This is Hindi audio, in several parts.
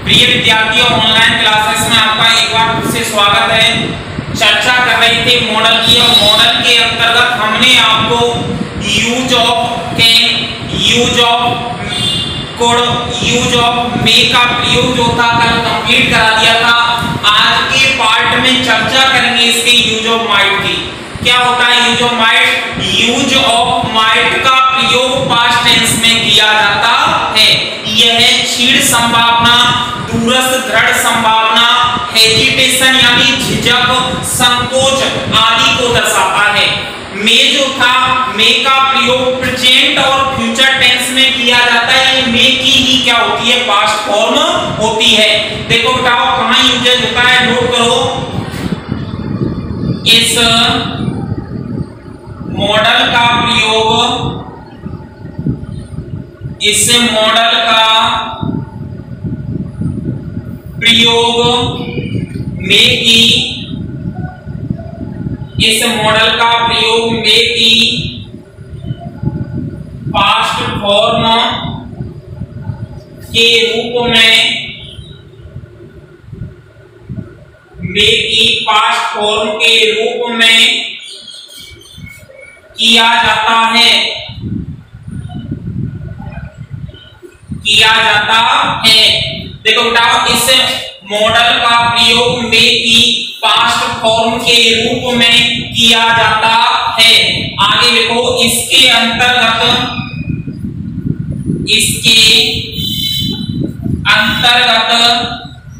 प्रिय विद्यार्थियों, ऑनलाइन क्लासेस में आपका एक बार फिर से स्वागत है। चर्चा कर रहे थे मॉडल की, और मॉडल के अंतर्गत हमने आपको use of can, use of could, use of may का प्रयोग जो था कल कंप्लीट करा दिया था। आज के पार्ट में चर्चा करेंगे इसके यूज ऑफ माइट की। क्या होता है use of might? Use of might का प्रयोग पास्ट टेंस में किया जाता है। यह क्षीण संभावना, दूरस्थ दृढ़ संभावना, हेजिटेशन यानी झिझक, संकोच आदि को दर्शाता है। मे जो था, मे का प्रयोग प्रेजेंट और फ्यूचर टेंस में किया जाता है। ये मे की ही क्या होती है? पास्ट फॉर्म होती है। देखो बताओ कहां यूजेज होता है, नोट करो। इस मॉडल का प्रयोग, इस मॉडल का प्रयोग मे की, इस मॉडल का प्रयोग मे की पास्ट फॉर्म के रूप में, मे की पास्ट फॉर्म के रूप में किया जाता है, किया जाता है। देखो बताओ, इस मॉडल का प्रयोग मे की पास्ट फॉर्म के रूप में किया जाता है। आगे देखो, इसके अंतर्गत, इसके अंतर्गत,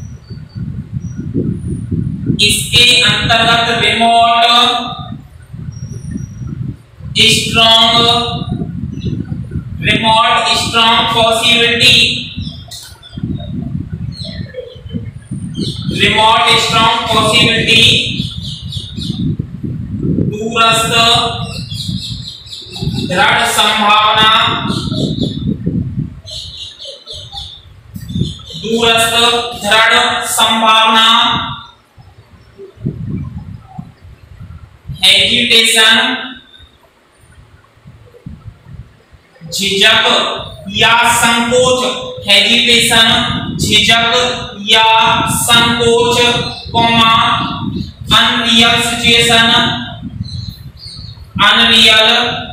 इसके अंतर्गत remote strong possibility, remote strong possibility, दूरस्थ दृढ़ संभावना, दूरस्थ दृढ़ संभावना, हेजिटेशन, झिझक या संकोच, हेजिटेशन, झिझक या संकोच, comma unreal situation, unreal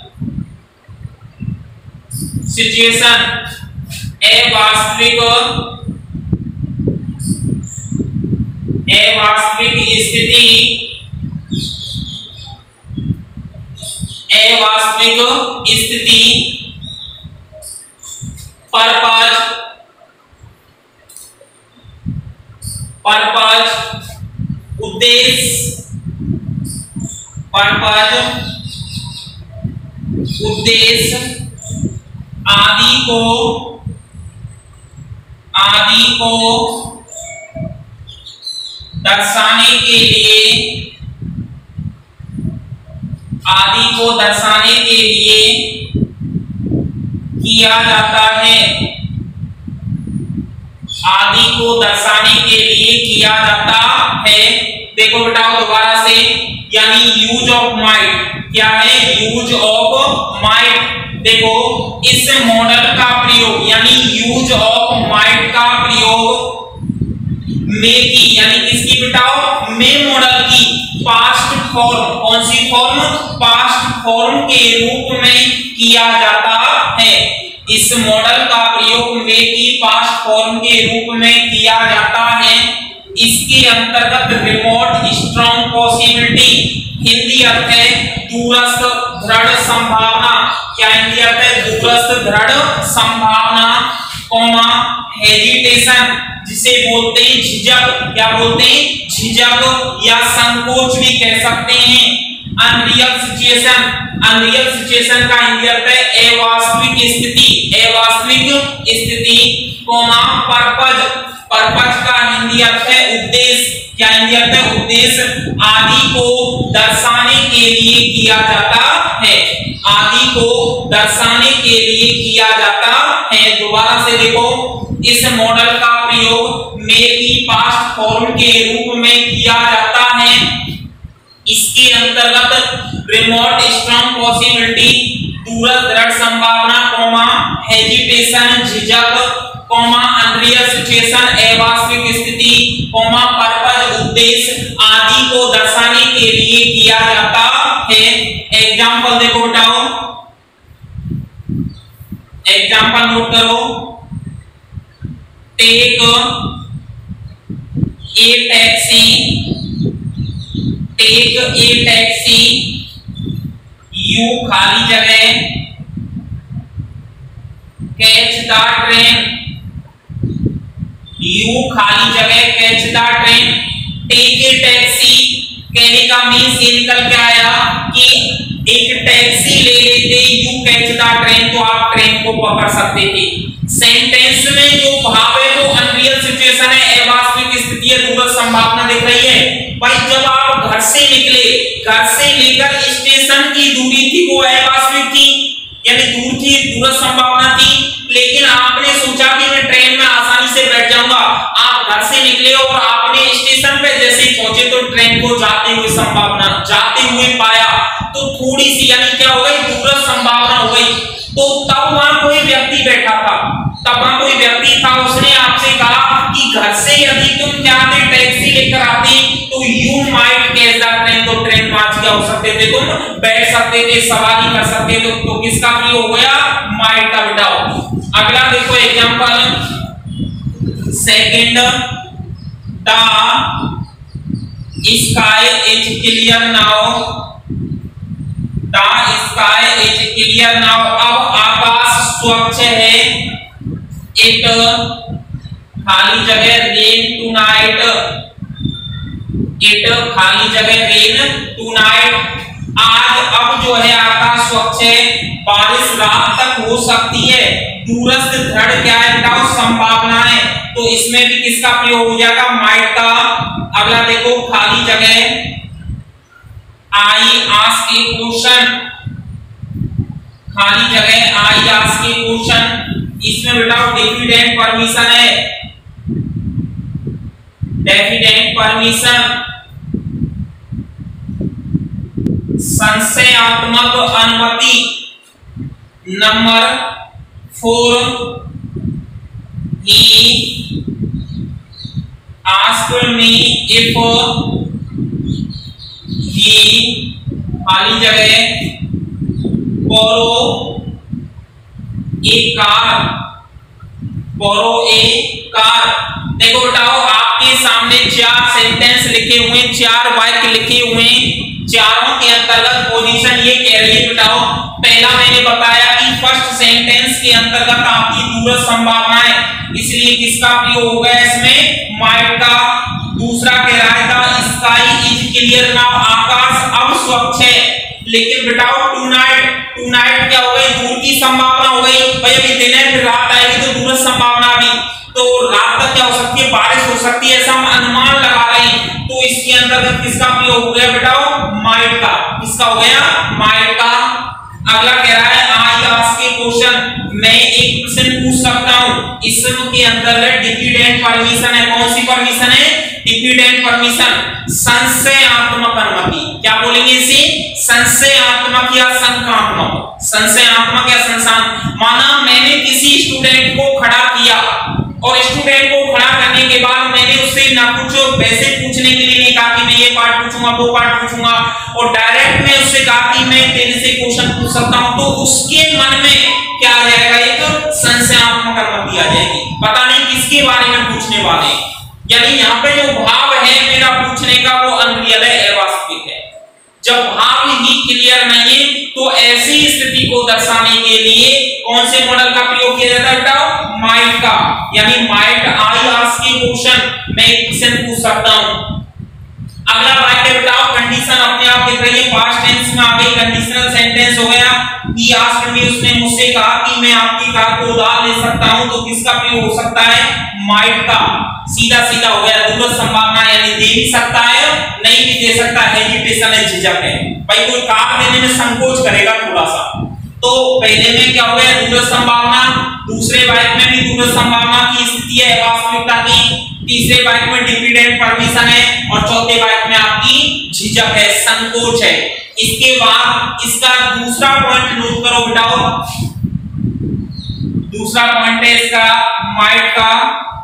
situation, अवास्तविक स्थिति, अवास्तविक स्थिति, पर्पज, उद्देश्य, पर्पज, उद्देश्य आदि को दर्शाने के लिए, आदि को दर्शाने के लिए किया जाता है, आदि को दर्शाने के लिए किया जाता है। देखो बताओ दोबारा से, यानी यूज ऑफ माइट क्या है? Use of might. देखो, इस मॉडल का प्रयोग यानी यूज ऑफ माइट का प्रयोग मे की, यानी किसकी बताओ? मे मॉडल की पास्ट फॉर्म, कौन सी फॉर्म? पास्ट फॉर्म के रूप में किया जाता है। इस मॉडल का प्रयोग मे की पास्ट फॉर्म के रूप में किया जाता है। इसके अंतर्गत रिमोट स्ट्रॉन्ग पॉसिबिलिटी, हिंदी अर्थ है दूरस्थ दृढ़ संभावना। क्या हिंदी अर्थ है? दूरस्थ दृढ़ संभावना, कॉमा हेजिटेशन, जिसे बोलते हैं झिझक। क्या बोलते हैं? झिझक या संकोच भी कह सकते हैं। अनरियल सिचुएशन, अनरियल सिचुएशन का हिंदी अर्थ है अवास्तविक स्थिति, अवास्तविक स्थिति, कॉमा पर्पज, पर्पज का हिंदी अर्थ है उद्देश्य। क्या हिंदी अर्थ है? उद्देश्य आदि को दर्शाने के लिए किया जाता है, आदि को दर्शाने के लिए किया जाता है। दोबारा से देखो, इस मॉडल का प्रयोग मे की पास्ट फॉर्म के रूप में किया जाता है। इसके अंतर्गत रिमोट स्ट्रॉन्ग पॉसिबिलिटी, दूरस्थ दृढ़ संभावना, हेजिटेशन, झिझक, अनरियल सिचुएशन, अवास्तविक स्थिति, पर्पज उद्देश्य आदि को दर्शाने के लिए किया जाता है। एग्जाम्पल देखो बताओ, एग्जाम्पल नोट करो। Take a taxi, take a taxi, you खाली जगह, कैच द ट्रेन, यू खाली जगह catch the train. Take a taxi कहने का मीन्स ये निकल के आया कि एक टैक्सी ले लेते, यू कैच द ट्रेन, तो आप ट्रेन को पकड़ सकते थे। सेंटेंस में जो भाव है वो अनरियल सिचुएशन है, अवास्तविक स्थिति है, दूरस्थ संभावना दिख रही है। भाई जब आप घर से निकले, घर से लेकर स्टेशन की दूरी थी वो अवास्तविक थी, यानी दूर थी, दूरस्थ संभावना थी। लेकिन आपने सोचा कि मैं ट्रेन में आसानी से बैठ जाऊंगा, आप घर से निकले और आपने स्टेशन पे जैसे ही पहुंचे तो ट्रेन को जाते हुए संभावना, जाते हुए पाया, तो थोड़ी सी यानी क्या हो गई, दूरस्थ संभावना हो गई। तो तब वहां कोई व्यक्ति बैठा था, तब वहां कोई व्यक्ति था, उसने आपसे कहा कि घर से यदि तुम जाते, टैक्सी लेकर आते, तो you might catch the train, तो ट्रेन में आज क्या हो सकते थे, तुम बैठ सकते थे, सवारी कर सकते थे। तो किसका प्रयोग हो गया, माइट का। बताओ अगला देखो example second, the sky is clear now, the sky is clear now, अब आकाश स्वच्छ है। इट खाली जगह रेन टुनाइट, इट खाली जगह रेन टुनाइट, आज अब जो है आकाश स्वच्छ है, बारिश रात तक हो सकती है। दूरस्थ दृढ़ क्या है बताओ, संभावना है, तो इसमें भी किसका प्रयोग हो जाएगा, माइट का। अगला देखो खाली जगह, आई आस्क ए क्वेश्चन, खाली जगह आई आस्क ए क्वेश्चन, इसमें बेटा डेफिनेट परमिशन है, डेफिनेट परमिशन। संशयात्मक अनुमति, number 4, he asked me if he खाली जगह borrow a car, borrow a car। देखो बताओ आपके सामने 4 सेंटेंस लिखे हुए, 4 वाक्य लिखे हुए, चारों के अंतर्गत पोजीशन ये कह रही है। बताओ पहला मैंने बताया कि फर्स्ट सेंटेंस के अंतर्गत आपकी दूरस्थ संभावना है, इसलिए किसका प्रयोग होगा इसमें, माइट का। दूसरा कह रहा था स्काई इज क्लियर नाउ, आकाश अब स्वच्छ है। लेकिन बताओ टुनाइट, टुनाइट क्या हो गई, दूर की संभावना हो गई। भाई अभी दिन है फिर रात आएगी तो दूरस्थ संभावना भी, तो रात तक क्या हो सकती है, बारिश हो सकती है, ऐसा हम अनुमान लगा रहे हैं। तो इसके अंतर्गत किसका प्रयोग हो गया बेटाओ, माइट का। किसका हो गया, माइट का। अगला कह रहा है आई आस्क ए क्वेश्चन, मैं एक प्रश्न पूछ सकता हूं। इसमें के अंतर्गत डिपेंडेंट परमिशन है, कौन सी परमिशन है, डिपेंडेंट परमिशन। संशयात्मक अनुमति, क्या बोलेंगे इसे, संशयात्मक या शंकात्मक, संशयात्मक या संशय। माना मैंने किसी स्टूडेंट को खड़ा किया और स्टूडेंट को खड़ा करने के बाद मैंने उससे ना कुछ वैसे पूछने के लिए नहीं कहा कि मैं ये पार्ट पूछूंगा वो पार्ट पूछूंगा, और डायरेक्ट मैं उससे कहा कि मैं तेरे से क्वेश्चन पूछ सकता हूं, तो उसके मन में क्या आ जाएगा, एक संशयात्मक अनुमति आ जाएगी। पता नहीं किसके बारे में पूछने वाले, यानी यहाँ पे जो भाव है मेरा पूछने का वो अनरियल है, अवास्तविक है। जब भाव ही क्लियर नहीं है तो ऐसी स्थिति को दर्शाने के लिए कौन से मॉडल का प्रयोग किया जाता है बेटा, माइट का। यानी might I ask a question, मैं एक क्वेश्चन पूछ सकता हूं। अगला वाक्य बताओ, कंडीशन अपने आप दिख रही है, पास्ट टेंस में आ गई, कंडीशनल सेंटेंस हो गया। ही आस्क्ड मी, उसने मुझसे कहा कि मैं आपकी कार को उधार ले सकता हूं, तो किसका प्रयोग हो सकता है, माइट का। सीधा सीधा हो गया, दूरस्थ संभावना, यानी दे भी सकता है नहीं भी दे सकता, हेजिटेशन है, झिझक है। भाई कोई कार देने में संकोच करेगा थोड़ा सा, तो पहले में क्या हो गया, दूरस्थ संभावना, दूसरे वाक्य में भी दूरस्थ संभावना की स्थिति है, वास्तविकता की, तीसरे वाक्य में डिपेंडेंट परमिशन है, और चौथे वाक्य में आपकी झिझक है, संकोच है। इसके बाद इसका दूसरा पॉइंट नोट करो बेटाओ, दूसरा पॉइंट है इसका माइट का,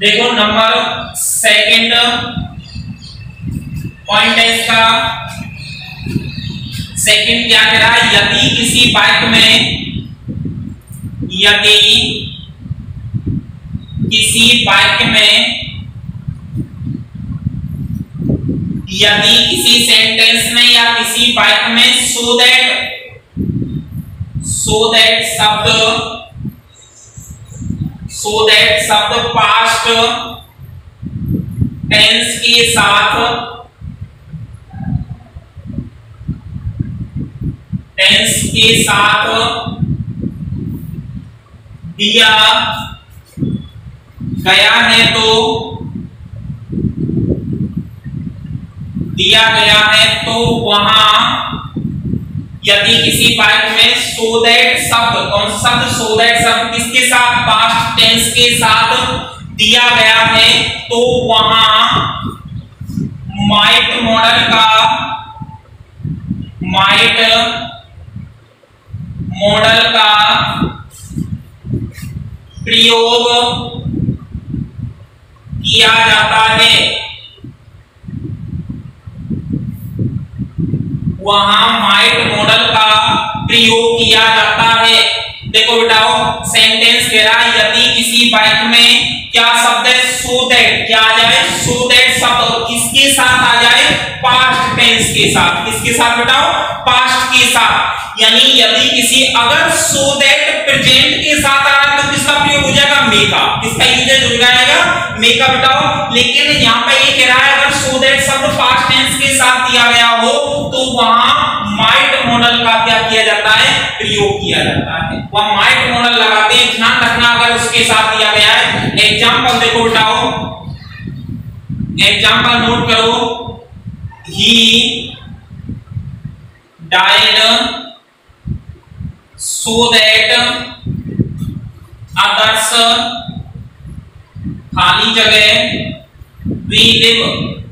देखो नंबर सेकंड पॉइंट है इसका। सेकंड क्या कह रहा है, यदि किसी बाइक में यदि किसी सेंटेंस में या किसी बाइक में सो दैट शब्द पास्ट टेंस के साथ दिया गया है तो वहां यदि किसी बाइक में सो दैट शब्द, कौन सा शब्द, सो दैट शब्द किसके साथ, पास्ट टेंस के साथ दिया गया है तो वहां माइट मॉडल का प्रयोग किया जाता है। वहां माइट मॉडल का प्रयोग किया जाता है। देखो बेटाओ सेंटेंस कह रहा है यदि किसी बाइक में क्या शब्द है, सो दैट, क्या आ जाए, सो दैट शब्द, और किसके साथ आ जाए, पास्ट टेंस के साथ। किसके साथ बेटाओ, पास्ट के साथ। यानी यदि किसी, अगर सो दैट प्रेजेंट के साथ आ रहा है तो किसका प्रयोग हो जाएगा, मे का। किसका यूजेज हो जाएगा, मे का बेटाओ। लेकिन यहाँ पे ये कह रहा है अगर सो दैट शब्द पास्ट टेंस के साथ दिया गया हो तो वहां माइट मॉडल का क्या किया जाता है, प्रयोग किया जाता है। वह माइट मॉडल लगाते हैं, ध्यान रखना अगर उसके साथ दिया गया है। एग्जांपल देखो बेटाओ, एग्जांपल नोट करो, he died so that others, खाली जगह, we live।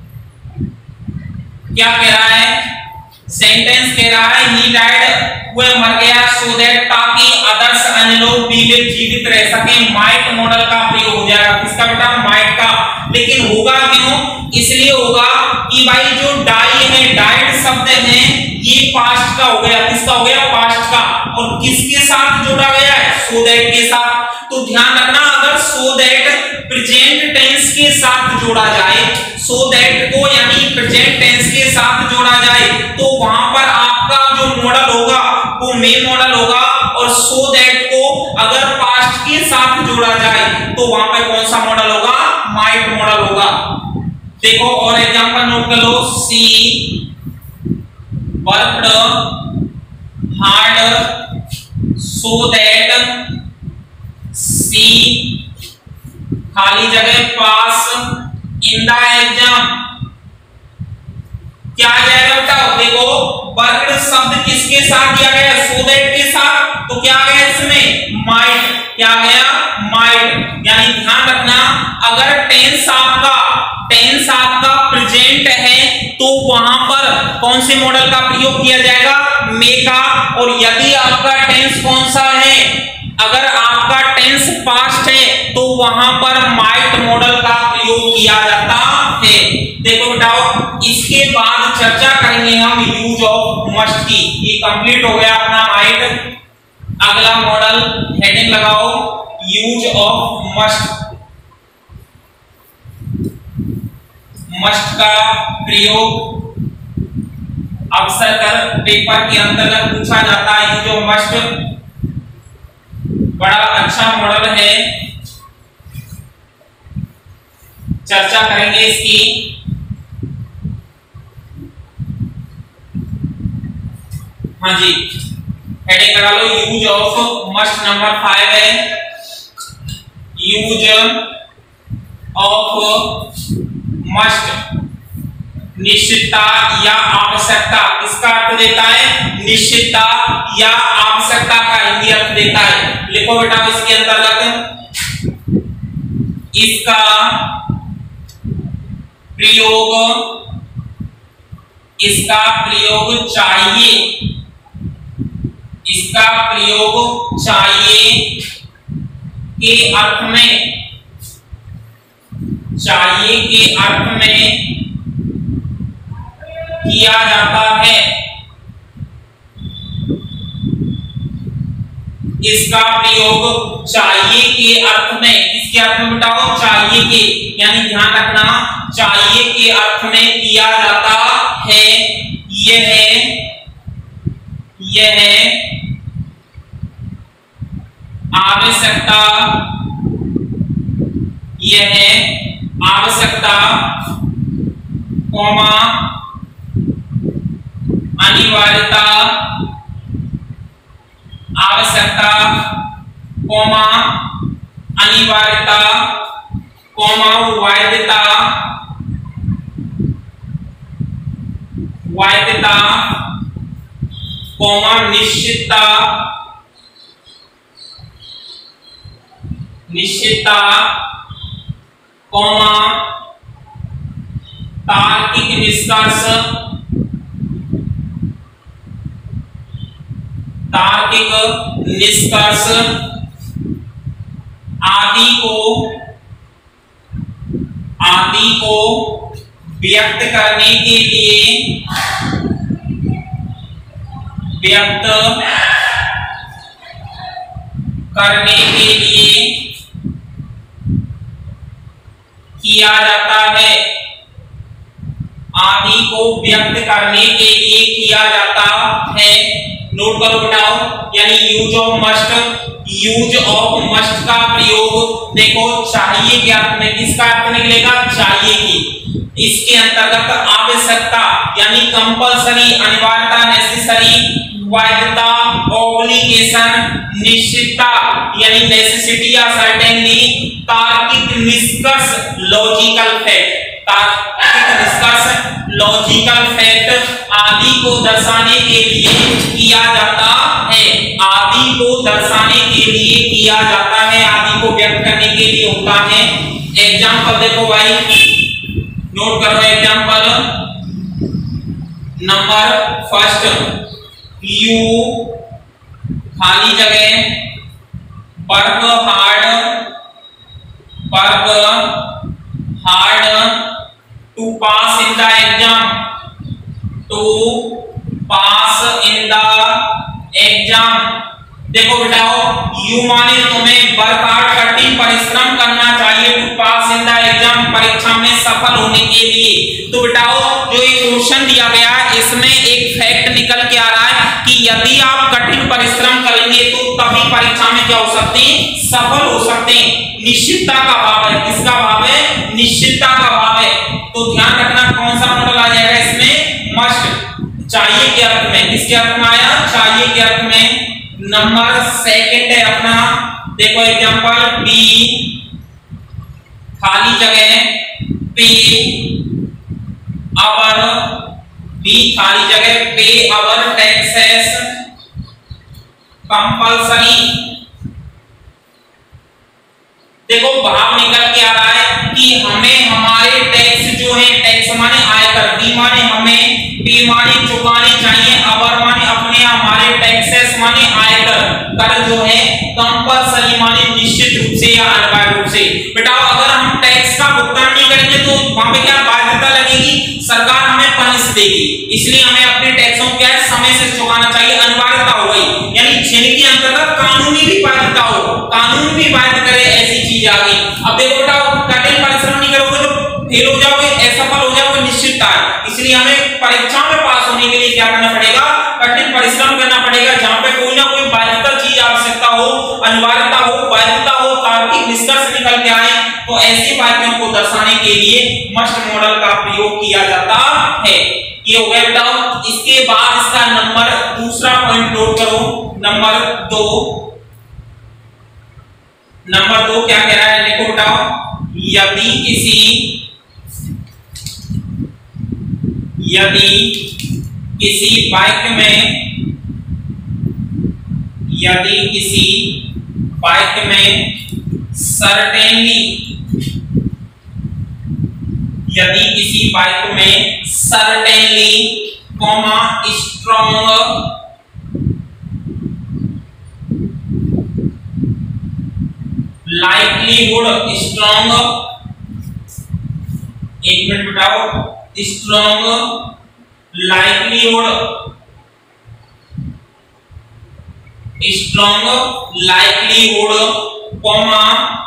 क्या कह रहा है, सेंटेंस कह रहा है he died, वह मर गया, so that ताकि others अन्य लोग भी जीवित रह सके। माइट मॉडल का प्रयोग हो जाएगा। किसका बेटा, माइट का। लेकिन होगा क्यों, इसलिए होगा कि भाई जो डाई है, डाइड शब्द है, ये पास्ट का हो गया। किसका हो गया, पास्ट का। और किसके साथ जोड़ा गया है, सो दैट के साथ। तो ध्यान रखना अगर सो दैट प्रेजेंट टेंस के साथ जोड़ा जाए, सो दैट को यानी प्रेजेंट टेंस के साथ जोड़ा जाए तो वहां पर आपका जो मॉडल होगा वो मे मॉडल होगा। और सो दैट को अगर पास्ट के साथ जोड़ा जाए तो वहां पर कौन सा मॉडल होगा, माइट मॉडल होगा। देखो और एग्जांपल नोट कर लो, she worked hard so that she खाली जगह पास इन द एग्जाम। क्या आ जाएगा बताओ, देखो वर्कड शब्द किसके साथ दिया गया, सो दैट के साथ, तो क्या आ गया इसमें, माइट। क्या आ गया, माइट। यानी ध्यान रखना अगर टेंस आपका प्रेजेंट है तो वहां पर कौन से मॉडल का प्रयोग किया जाएगा, मे का। और यदि आपका टेंस कौन सा है, अगर आपका टेंस पास्ट है तो वहां पर माइट मॉडल का प्रयोग किया जाता है। देखो बेटाओ इसके बाद चर्चा करेंगे हम यूज ऑफ मस्ट की। ये कंप्लीट हो गया अपना माइट। अगला मॉडल हेडिंग लगाओ, यूज ऑफ मस्ट। मस्ट का प्रयोग अक्सर कर पेपर के अंतर्गत पूछा जाता है। यूज ऑफ मस्ट बड़ा अच्छा मॉडल है, चर्चा करेंगे इसकी। हाँ जी, हेडिंग लगा लो, यूज ऑफ मस्ट। नंबर 5 है यूज ऑफ मस्ट, निश्चितता या आवश्यकता। किसका अर्थ देता है, निश्चितता या आवश्यकता का हिंदी अर्थ देता है। लिखो बेटा इसके अंतर्गत इसका प्रयोग चाहिए, इसका प्रयोग चाहिए के अर्थ में चाहिए के अर्थ में किया जाता है। इसका प्रयोग चाहिए के अर्थ में, किसके अर्थ में बताओ, चाहिए के, यानी ध्यान रखना चाहिए के अर्थ में किया जाता है। यह आवश्यकता, यह आवश्यकता कौमा अनिवार्यता, आवश्यकता कौमा अनिवार्यता कौमा वायदता, वायदता कौमा निश्चितता, निश्चितता कौमा तार्किक निष्कर्ष, तार्किक निष्कर्ष आदि को व्यक्त करने के लिए, व्यक्त करने के लिए किया जाता है। आदि को व्यक्त करने के लिए किया जाता है। नोट करो बेटाओ, यानी use of must, use of must का प्रयोग देखो चाहिए के अर्थ में, किसका अर्थ निकलेगा, चाहिए की। इसके अंतर्गत आवश्यकता यानी कंपल्सरी, अनिवार्यता नेसेसरी, वायदता ऑब्लिगेशन, निश्चितता यानी नेसेसिटी या सर्टेनली, तार्किक निष्कर्ष लॉजिकल फैक्ट, तार्किक निष्कर्ष लॉजिकल फैक्ट आदि को दर्शाने के लिए किया जाता है। आदि को दर्शाने के लिए किया जाता है, आदि को व्यक्त करने के लिए होता है। एग्जाम्पल देखो भाई, नोट करो एग्जाम्पल नंबर फर्स्ट, यू खाली जगह work hard to pass in the exam, to pass in the exam. देखो बेटाओ, यू माने तुम्हें वर्क हार्ड कठिन परिश्रम करना चाहिए to pass in the exam, परीक्षा में सफल होने के लिए। तो बेटाओ जो एक क्वेश्चन दिया गया है इसमें एक फैक्ट निकल के आ रहा है कि यदि आप कठिन परिश्रम करेंगे तो तभी परीक्षा में क्या हो सकते हैं, सफल हो सकते हैं। निश्चितता का भाव है, किसका भाव है, निश्चितता का भाव है। तो ध्यान रखना कौन सा मॉडल आ जाएगा इसमें, मस्ट, चाहिए के अर्थ में, किसके अर्थ में आया, चाहिए के अर्थ में। नंबर सेकंड है अपना, देखो एग्जांपल बी खाली जगह पे आवर, बी खाली जगह पे आवर टैक्सेस कंपल्सरी। देखो भाव निकल के आ रहा है कि हमें हमारे टैक्स जो है, टैक्स माने आयकर, बी माने हमें, पे माने चुकाने चाहिए, आवर माने अपने हमारे टैक्सेस माने आयकर, कर जो है कंपल्सरी माने निश्चित रूप से या अनिवार्य रूप से। बेटा अगर हम टैक्स का भुगतान नहीं करेंगे तो वहां पे क्या बाध्यता लगेगी, सरकार हमें पनिश देगी। इसलिए हमें अपने टैक्सों को क्या समय से चुकाना चाहिए, अनिवार्यता हो गई, यानी जिनके अंतर्गत कानूनी भी बाध्यता हो, कानून भी बाध्य करे ऐसी चीज आ गई। अब देखो बेटा कठिन परिश्रम नहीं करोगे तो फेल हो जाओगे, असफल हो जाओगे, निश्चितता है। इसलिए हमें परीक्षा में पास होने के लिए क्या करना पड़ेगा, कठिन परिश्रम करना पड़ेगा। जहां पे कोई ना कोई बाध्यता चीज आवश्यकता हो, अनिवार्यता हो, बाध्यता हो, तार्किक निष्कर्ष निकल के आए, तो ऐसी बातों को दर्शाने के लिए मस्ट मॉडल का प्रयोग किया जाता है। ये हो गया बेटा। इसके बाद इसका नंबर दूसरा पॉइंट नोट करो, नंबर दो क्या कह रहा है, देखो बताओ, यदि किसी वाक्य में सर्टेनली, यदि किसी वाक्य में certainly comma strong likelihood, strong एक मिनट बताओ, strong likelihood, strong likelihood comma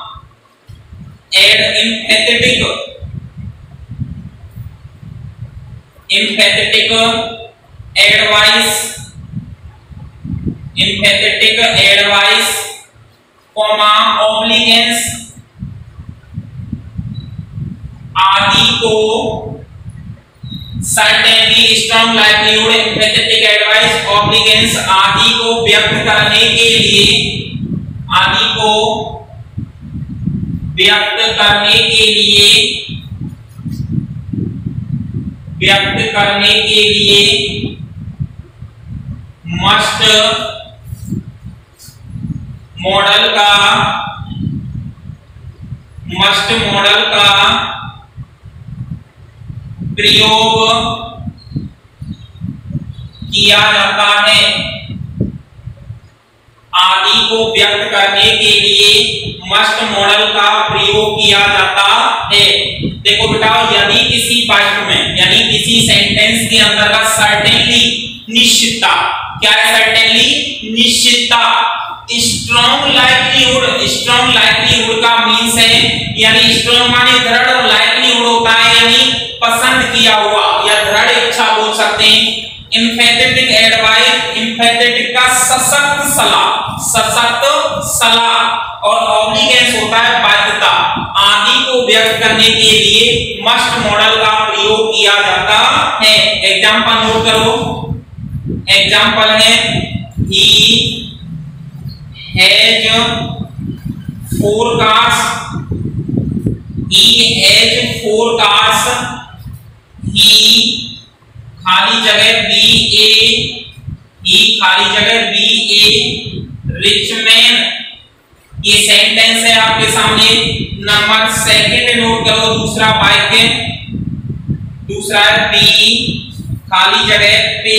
add emphatic, emphatic advice, emphatic advice comma obligations आदि को certainly strong likelihood emphatic advice obligations आदि को व्यक्त करने के लिए, आदि को व्यक्त करने के लिए, व्यक्त करने के लिए मस्ट मॉडल का, मस्ट मॉडल का प्रयोग किया जाता है, आदि को व्यक्त करने के लिए मस्ट मॉडल का प्रयोग किया जाता है। देखो बेटा, यदि किसी वाक्य में यानी किसी सेंटेंस के अंतर्गत सर्टेनली निश्चितता, क्या है सर्टेनली निश्चितता, स्ट्रॉन्ग लाइक्लीहुड, स्ट्रॉन्ग लाइक्लीहुड का मींस है यानी स्ट्रॉन्ग माने दृढ़ और लाइक्लीहुड होता है यानी पसंद किया हुआ या दृढ़ इच्छा बोल सकते हैं। एम्फैटिक एडवाइस, एम्फैटिक का सशक्त सलाह, सशक्त सलाह, और ऑब्लिगेंस होता है बाध्यता, आदि को व्यक्त करने के लिए मस्ट मॉडल का प्रयोग किया जाता है। एग्जांपल नोट करो, एग्जांपल है he has forecast, he has forecast, he खाली जगह बी ए, ही खाली जगह बी ए रिच मैन, ये सेंटेंस है आपके सामने। नंबर सेकंड नोट करो, दूसरा वाक्य, दूसरा है बी खाली जगह पे,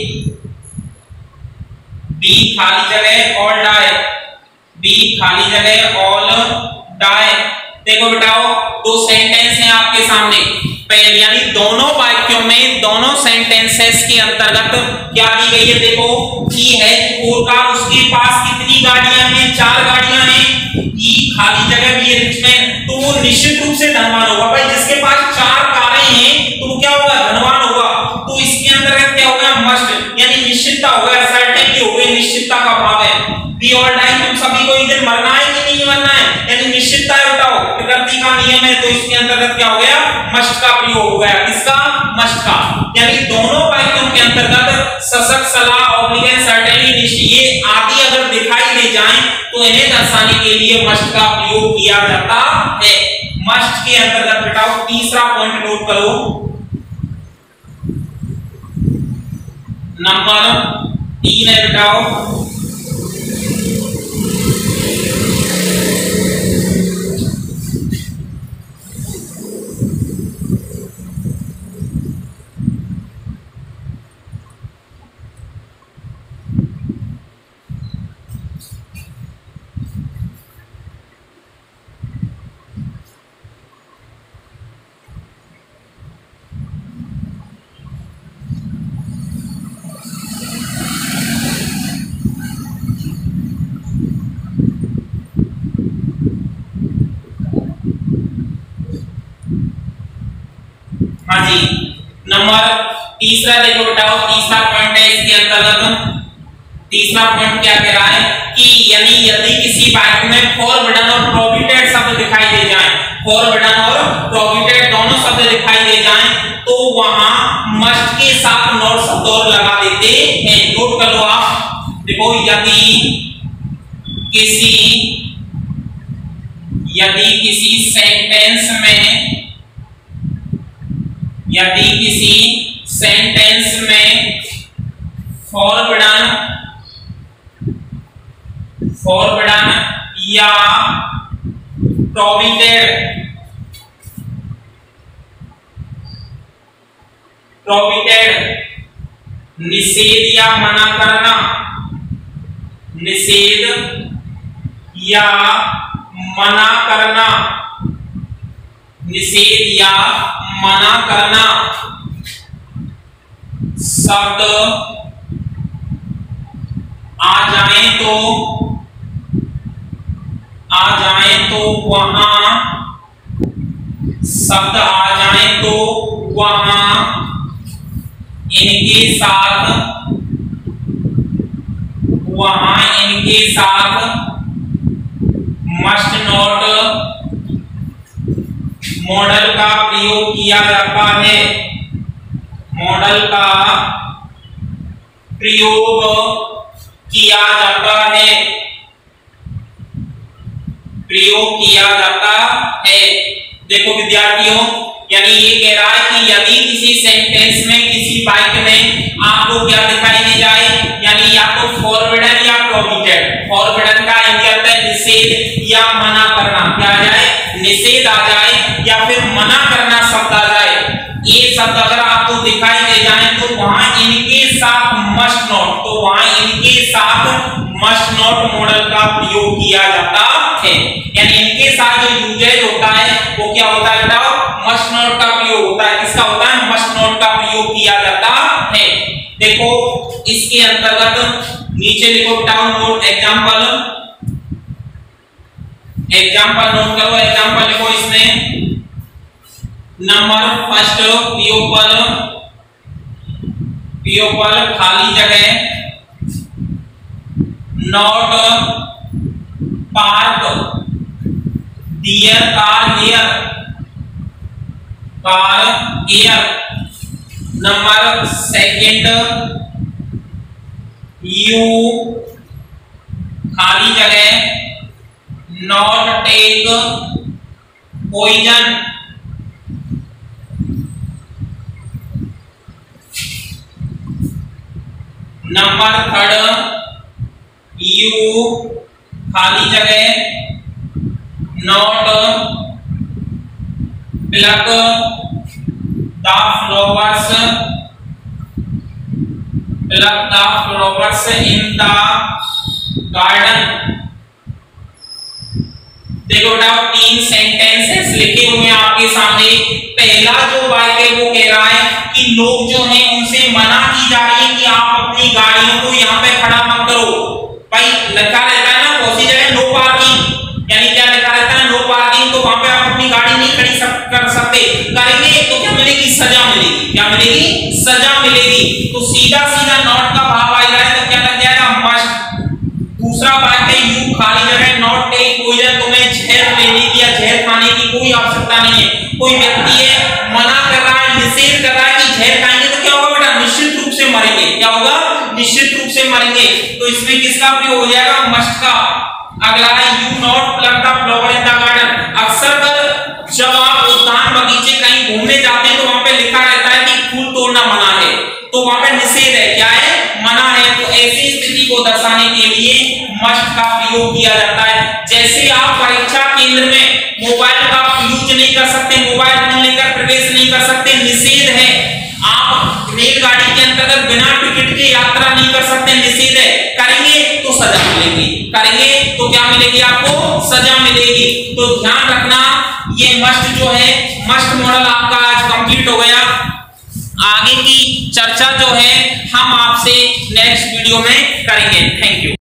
बी खाली जगह ऑल डाई, बी खाली जगह ऑल डाई। देखो बेटाओ, दो सेंटेंस हैं आपके सामने, पहले यानी दोनों वाक्यों में, दोनों सेंटेंसेस के अंतर्गत क्या दी गई है। देखो, ही है फोरकास्ट, उसके पास कितनी गाड़ियां हैं, 4 गाड़ियां हैं। ही खाली जगह भी रिच मैन, तो वो निश्चित रूप से धनवान होगा। भाई जिसके पास 4 कारें हैं तो वो क्या होगा, धनवान होगा। तो इसके अंतर्गत क्या होगा, मस्ट यानी निश्चितता होगा, सर्टेनिटी हो गई, निश्चितता का भाव है। बी ऑल डाई, तुम सभी को एक दिन मरना है कि नहीं मरना है, यानी निश्चितता है। बताओ, प्रकृति का नियम है, तो इसके अंतर्गत क्या हो गया, मस्ट का प्रयोग हो गया। किसका, मस्ट का। यानी दोनों वाक्यों के अंतर्गत सशक्त सलाह, ऑब्लिगेंस, सर्टेनली, निश्चित, ये आदि अगर दिखाई दे जाएं तो इन्हें दर्शाने के लिए मस्ट का प्रयोग किया जाता है। मस्ट के अंतर्गत बेटाओ तीसरा पॉइंट नोट करो, नंबर 3 है बेटाओ, हाँ जी, नंबर तीसरा देखो बेटाओ, तीसरा पॉइंट है इसके अंतर्गत। तीसरा पॉइंट क्या कह रहा है कि यानी यदि किसी वाक्य में फॉरबिडन और प्रोहिबिटेड शब्द दिखाई दे जाएं, फॉरबिडन और प्रोहिबिटेड दोनों शब्द दिखाई दे जाएं, तो वहां मस्ट के साथ नॉट शब्द और लगा देते हैं। नोट कर लो आप। देखो, यदि किसी सेंटेंस में, यदि किसी सेंटेंस में फॉरबिडन या प्रोहिबिटेड निषेध या मना करना, निषेध या मना करना निषेध या मना करना शब्द आ जाए तो वहां शब्द आ जाए तो वहां इनके साथ मस्ट नॉट मॉडल का प्रयोग किया जाता है। मॉडल का प्रयोग किया जाता है। देखो विद्यार्थियों, यानी ये कह रहा है कि यदि किसी सेंटेंस में किसी वाक्य में आपको क्या दिखाई दे जाए, यानी या तो फॉरबिडन या प्रोहिबिटेड। फॉरबिडन का अर्थ है निषेध या मना करना, क्या आ जाए, निषेध आ जाए या फिर मना करना शब्द आ जाए। ये शब्द अगर आपको दिखाई दे जाए तो वहां इनके साथ मस्ट नॉट मॉडल का प्रयोग किया जाता है। यानी इनके साथ जो यूजेज होता है वो क्या होता है बताओ, मस्ट नॉट का प्रयोग होता है। किसका होता है, मस्ट नॉट का प्रयोग किया जाता है। देखो इसके अंतर्गत नीचे लिखो बेटा नोट एग्जांपल नोट करो। एग्जांपल लिखो इसमें नंबर फर्स्ट पीओपल खाली जगह not park their car here. Number second you खाली जगह not take poison. Number third you खाली जगह not pluck the flowers in the garden. देखो बेटा 3 सेंटेंसेस लिखे हुए हैं आपके सामने। पहला जो वाक्य वो कह रहा है कि लोग जो हैं उनसे मना की जा रही है कि आप अपनी गाड़ियों को यहाँ पे खड़ा मत करो। भाई लिखा रहता है ना कौन सी जगह, नो पार्किंग, यानी क्या लिखा रहता है, नो पार्किंग। तो वहां पे आप अपनी गाड़ी नहीं खड़ी कर सकते। करेंगे तो क्या मिलेगी, सजा मिलेगी। क्या मिलेगी, सजा मिलेगी। तो सीधा सीधा नॉट का भाव आ रहा है तो क्या लग जाएगा, मस्ट। दूसरा वाक्य यू खाली जगह नॉट टेक पॉइजन, तुम्हें जहर लेने की या जहर खाने की कोई आवश्यकता नहीं है। कोई व्यक्ति है मना कर रहा है, निषेध कर रहा है कि जहर खाएंगे तो क्या होगा बेटा, निश्चित रूप से मरेंगे। क्या होगा, निश्चित रूप से मरेंगे। तो इसमें किसका प्रयोग हो जाएगा, मस्ट का। अगला है you not pluck the flower in the garden. अक्सर जब आप उद्यान बगीचे कहीं घूमने जाते हैं तो वहां पे लिखा रहता है कि फूल तोड़ना मना है, तो वहां पे निषेध है, क्या है, मना है। तो ऐसी स्थिति को दर्शाने के लिए मस्ट का प्रयोग किया जाता है। जैसे आप परीक्षा केंद्र में मोबाइल का यूज नहीं कर सकते, मोबाइल फोन लेकर प्रवेश नहीं कर सकते, निषेध है। आप रेलगाड़ी के अंतर्गत बिना टिकट के यात्रा नहीं कर सकते, निषेध है। करेंगे तो सजा मिलेगी, करेंगे तो क्या मिलेगी, आपको सजा मिलेगी। तो ध्यान रखना, ये मस्ट जो है, मस्ट मॉडल आपका आज कंप्लीट हो गया। आगे की चर्चा जो है हम आपसे नेक्स्ट वीडियो में करेंगे। Thank you.